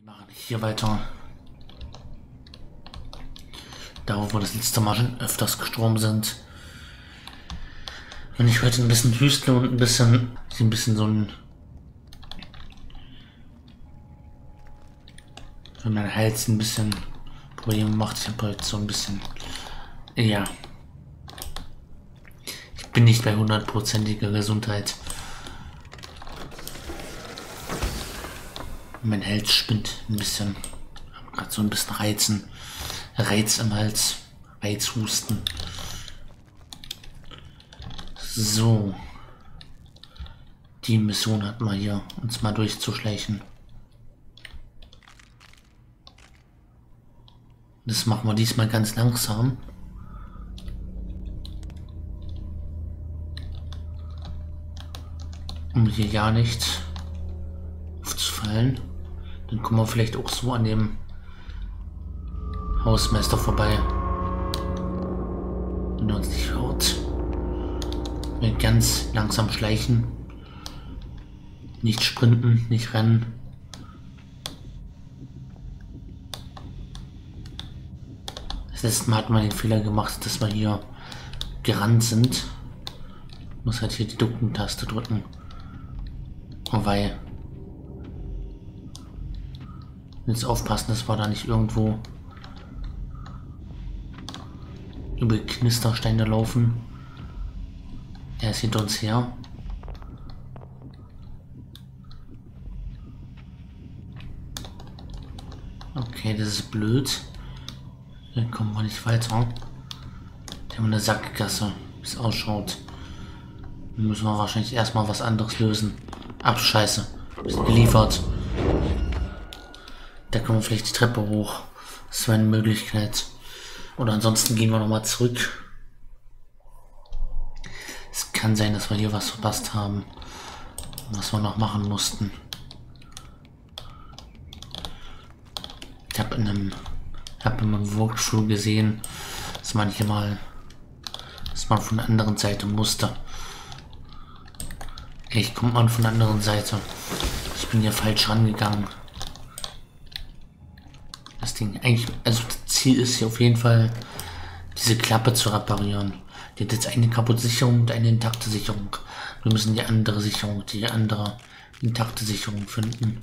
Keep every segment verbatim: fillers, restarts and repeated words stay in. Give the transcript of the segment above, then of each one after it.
machen hier weiter. Da, wo wir das letzte Mal schon öfters gestorben sind. Wenn ich heute ein bisschen hüstle und ein bisschen, ein bisschen so ein, wenn mein Hals ein bisschen Probleme macht, ich habe heute so ein bisschen, ja, ich bin nicht bei hundertprozentiger Gesundheit. Mein Hals spinnt ein bisschen, gerade so ein bisschen Reizen, Reiz im Hals, Reizhusten. So, die Mission hatten wir hier, uns mal durchzuschleichen. Das machen wir diesmal ganz langsam. Um hier ja nicht aufzufallen. Dann kommen wir vielleicht auch so an dem Hausmeister vorbei. Wenn er uns nicht hört. Wir ganz langsam schleichen. Nicht sprinten, nicht rennen. Das letzte Mal hatten wir den Fehler gemacht, dass wir hier gerannt sind. Ich muss halt hier die Ducken-Taste drücken. Oh wei. Jetzt aufpassen, dass wir da nicht irgendwo über Knistersteine laufen. Er ist hinter uns her. Okay, das ist blöd. Dann kommen wir nicht weiter. Wir haben eine Sackgasse, wie es ausschaut. Dann müssen wir wahrscheinlich erstmal was anderes lösen. Ach, scheiße. Wir sind geliefert. Da kommen wir vielleicht die Treppe hoch. Das wäre eine Möglichkeit. Oder ansonsten gehen wir nochmal zurück. Es kann sein, dass wir hier was verpasst haben, was wir noch machen mussten. Ich habe in einem, habe in einem Walkthrough gesehen, dass manchmal, dass man von der anderen Seite musste. Echt, kommt man von der anderen Seite. Ich bin hier falsch rangegangen. Das Ding, eigentlich, also das Ziel ist hier auf jeden Fall, diese Klappe zu reparieren. Die hat jetzt eine kaputte Sicherung und eine intakte Sicherung. Wir müssen die andere Sicherung, die andere intakte Sicherung finden.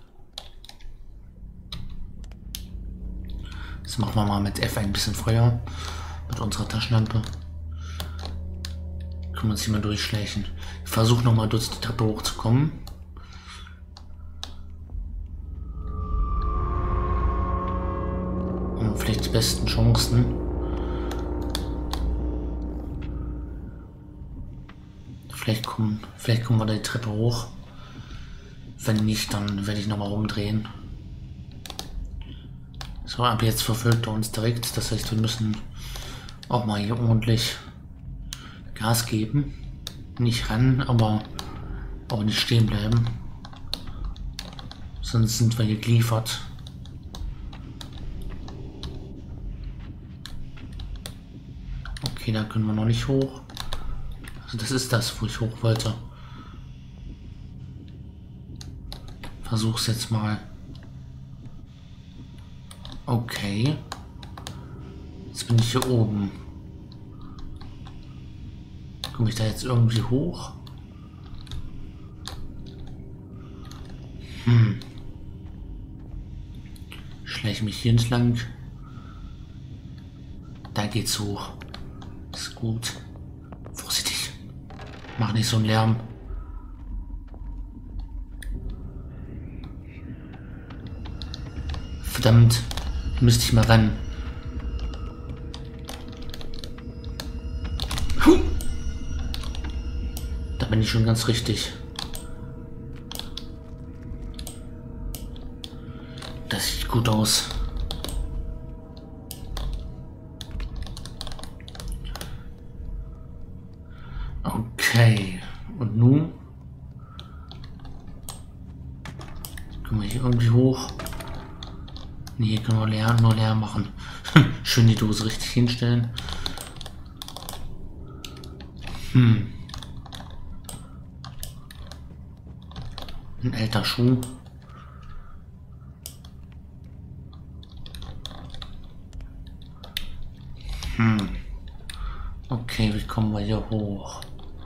Das machen wir mal mit F ein bisschen Feuer. Mit unserer Taschenlampe. Können wir uns hier mal durchschleichen. Ich versuche nochmal durch die Treppe hochzukommen. Und vielleicht die besten Chancen. Vielleicht kommen, vielleicht kommen wir da die Treppe hoch. Wenn nicht, dann werde ich nochmal rumdrehen. So, ab jetzt verfolgt er uns direkt. Das heißt, wir müssen auch mal hier ordentlich Gas geben. Nicht rennen, aber auch nicht stehen bleiben. Sonst sind wir hier geliefert. Okay, da können wir noch nicht hoch. Also das ist das, wo ich hoch wollte. Versuch's jetzt mal. Okay. Jetzt bin ich hier oben. Komme ich da jetzt irgendwie hoch? Hm. Schleiche mich hier entlang. Da geht's hoch. Ist gut. Vorsichtig. Mach nicht so einen Lärm. Verdammt. Müsste ich mal rennen. Huh. Da bin ich schon ganz richtig. Das sieht gut aus. Okay. Und nun? Können wir hier irgendwie hoch? Nee, hier können wir leer, nur leer machen. Schön die Dose richtig hinstellen. Hm. Ein alter Schuh. Hm. Okay, wie kommen wir hier hoch?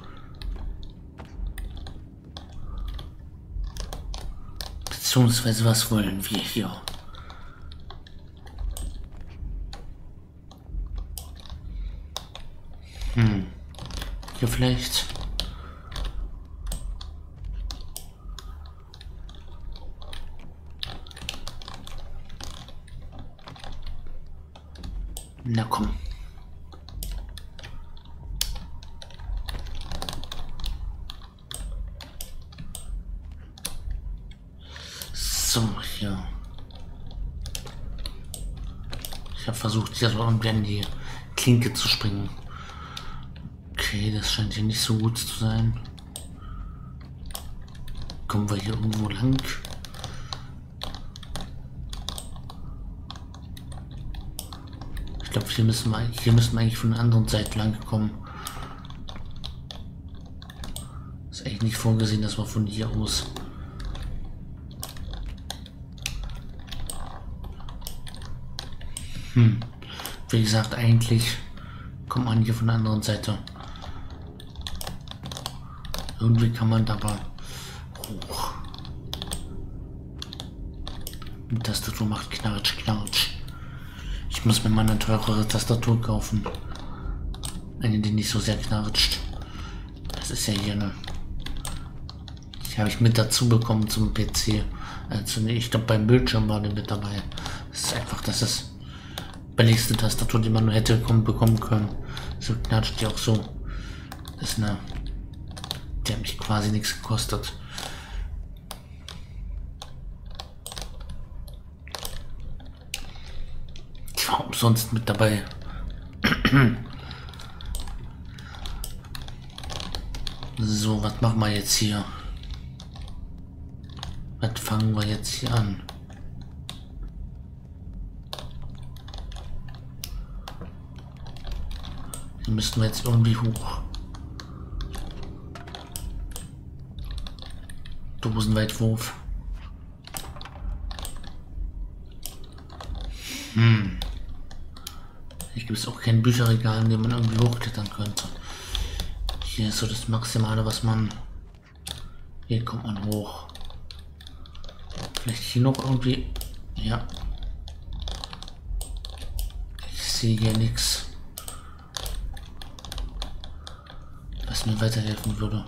Beziehungsweise, was wollen wir hier? Hm. Hier vielleicht. Na komm. So, hier. Ich habe versucht, hier so irgendwie an die Klinke zu springen. Okay, das scheint hier nicht so gut zu sein. Kommen wir hier irgendwo lang? Ich glaube, hier müssen wir, hier müssen wir eigentlich von der anderen Seite lang kommen. Ist eigentlich nicht vorgesehen, dass wir von hier aus. Hm. Wie gesagt, eigentlich kommt man hier von der anderen Seite. Irgendwie kann man dabei hoch. Die Tastatur macht Knatsch, Knatsch. Ich muss mir mal eine teurere Tastatur kaufen. Eine, die nicht so sehr knatscht. Das ist ja hier eine. Die habe ich mit dazu bekommen zum P C. Also ich glaube beim Bildschirm war die mit dabei. Das ist einfach, das ist billigste Tastatur, die man nur hätte bekommen können. So knatscht die auch so. Das ist eine. Die hat mich quasi nichts gekostet. Die war umsonst mit dabei. So, was machen wir jetzt hier? Was fangen wir jetzt hier an? Hier müssten wir jetzt irgendwie hoch. Dosenweitwurf. Hm. Hier gibt es auch kein Bücherregal, in dem man irgendwie hochklettern könnte. Hier ist so das Maximale, was man... Hier kommt man hoch. Vielleicht hier noch irgendwie... Ja. Ich sehe hier nichts, was mir weiterhelfen würde.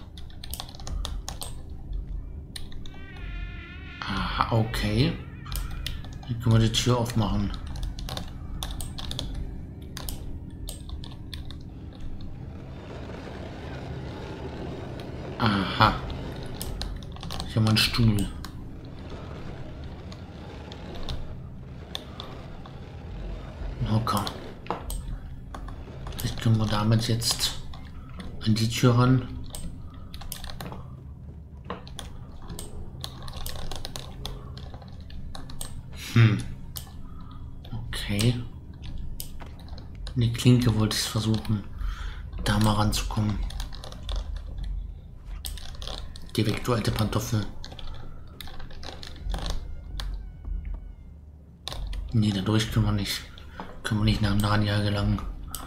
Aha, okay. Hier können wir die Tür aufmachen. Aha. Hier haben wir einen Stuhl. Hocker. Vielleicht können wir damit jetzt an die Tür ran. Hm. Okay. Die Klinke wollte ich versuchen, da mal ranzukommen. Die weg, du alte Pantoffel. Nee, dadurch können wir nicht. Können wir nicht nach Narnia gelangen.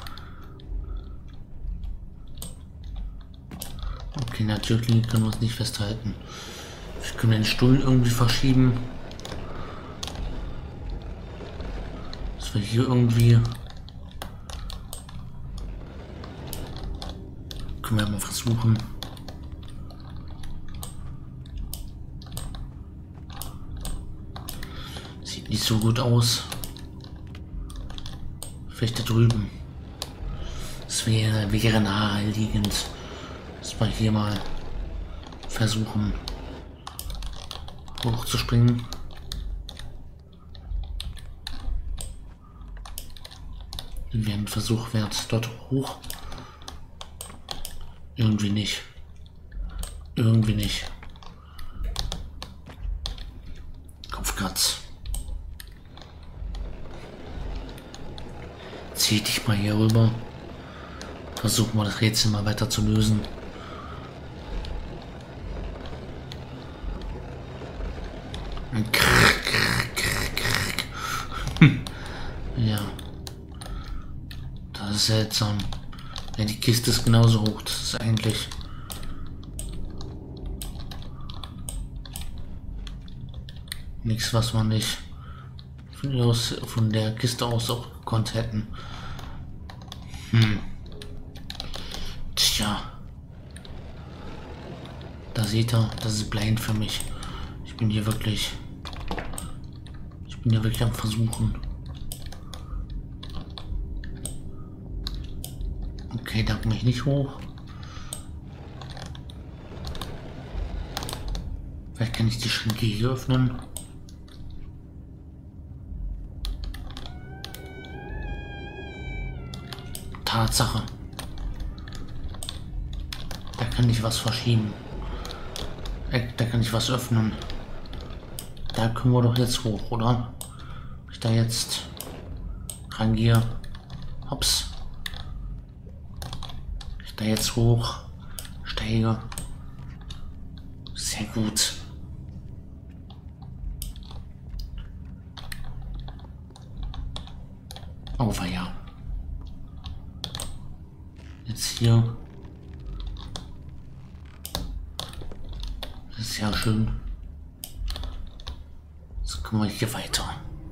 Okay, natürlich können wir uns nicht festhalten. Wir können den Stuhl irgendwie verschieben. Dass wir hier irgendwie... Können wir mal versuchen. Sieht nicht so gut aus. Vielleicht da drüben. Es wäre, wäre naheliegend, dass wir hier mal versuchen hochzuspringen. Wäre ein Versuch wert, dort hoch. Irgendwie nicht. Irgendwie nicht. Kopfkratz. Zieh dich mal hier rüber. Versuchen wir das Rätsel mal weiter zu lösen. Ja. Da Das ist seltsam. Ja, die Kiste ist genauso hoch. Das ist eigentlich... nichts, was man nicht von, aus, von der Kiste aus auch gekonnt hätten. Hm. Tja. Da seht ihr, das ist blind für mich. Ich bin hier wirklich... Ich bin hier wirklich am Versuchen. Okay, da komme ich nicht hoch. Vielleicht kann ich die Schränke hier öffnen. Tatsache. Da kann ich was verschieben. Da kann ich was öffnen. Da können wir doch jetzt hoch, oder? Ich da jetzt rangehe. Hops. Ich da jetzt hoch. Steige. Sehr gut. Oh, ja. Jetzt hier. Das ist ja schön. Jetzt kommen wir hier weiter.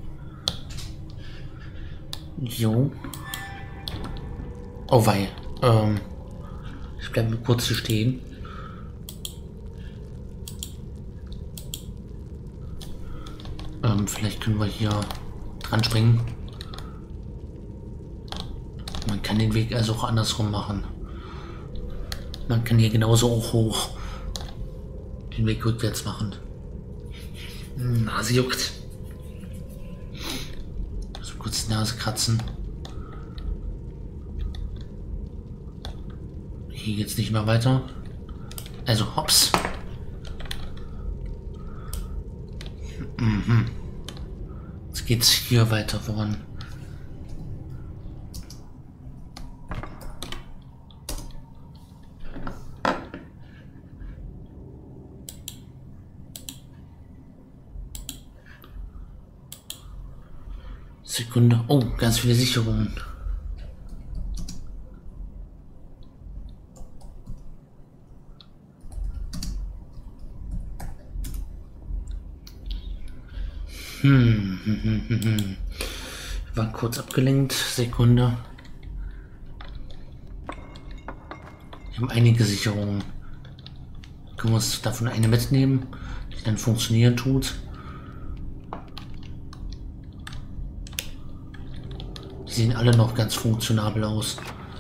Jo. Oh wei. Ähm. Ich bleibe kurz hier stehen. Ähm, vielleicht können wir hier dran springen. Man kann den Weg also auch andersrum machen. Man kann hier genauso auch hoch den Weg rückwärts machen. Nase juckt. So kurz die Nase kratzen. Hier geht's nicht mehr weiter. Also hops. Mhm. Jetzt geht's hier weiter voran. Sekunde. Oh, ganz viele Sicherungen. Hm, hm, hm, hm, hm. War kurz abgelenkt. Sekunde. Wir haben einige Sicherungen. Können wir uns davon eine mitnehmen, die dann funktionieren tut. Die sehen alle noch ganz funktionabel aus.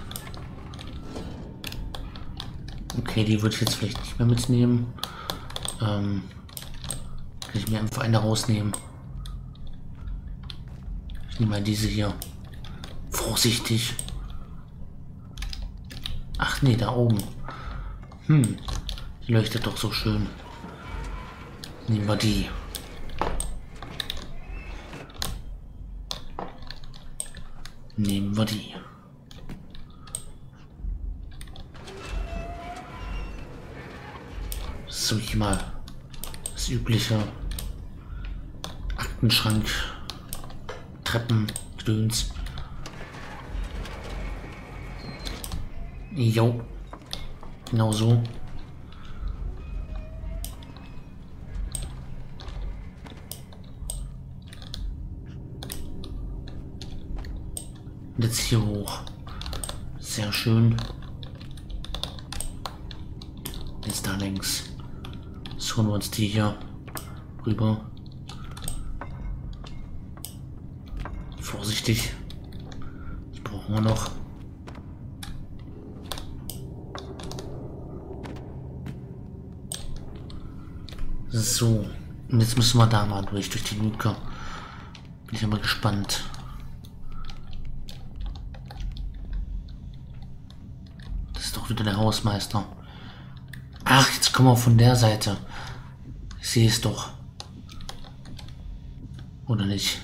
Okay, die würde ich jetzt vielleicht nicht mehr mitnehmen. Ähm, kann ich mir einfach eine rausnehmen. Ich nehme mal diese hier. Vorsichtig. Ach nee, da oben. Hm, die leuchtet doch so schön. Nehmen wir die. Nehmen wir die. So, hier mal das übliche Aktenschrank, Treppen, Gedöns. Jo, genau so. Und jetzt hier hoch. Sehr schön. Jetzt da links. Jetzt holen wir uns die hier rüber. Vorsichtig. Das brauchen wir noch. So. Und jetzt müssen wir da mal durch, durch die Luke. Bin ich aber gespannt. Das ist doch wieder der Hausmeister. Ach, jetzt kommen wir von der Seite. Ich sehe es doch. Oder nicht?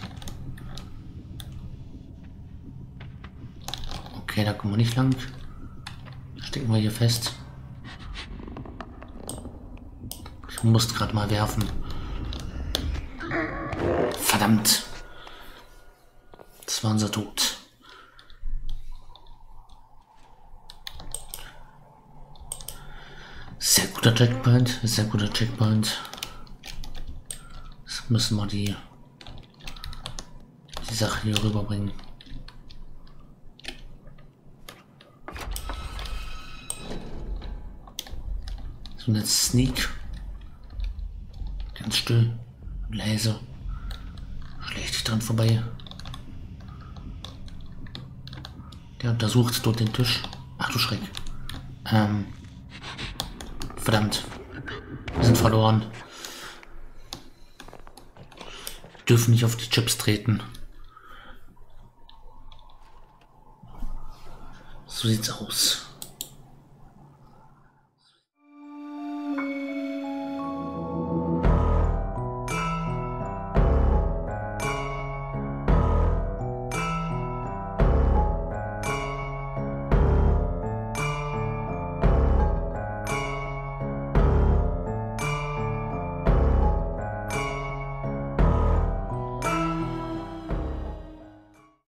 Okay, da kommen wir nicht lang. Stecken wir hier fest. Ich muss gerade mal werfen. Verdammt. Das war unser Tod. Guter Checkpoint, sehr guter Checkpoint. Jetzt müssen wir die, die Sache hier rüberbringen. So, und jetzt Sneak. Ganz still und leise. Schleicht dich dran vorbei. Der untersucht dort den Tisch. Ach du Schreck. Ähm. Verdammt. Wir sind verloren. Wir dürfen nicht auf die Chips treten. So sieht's aus.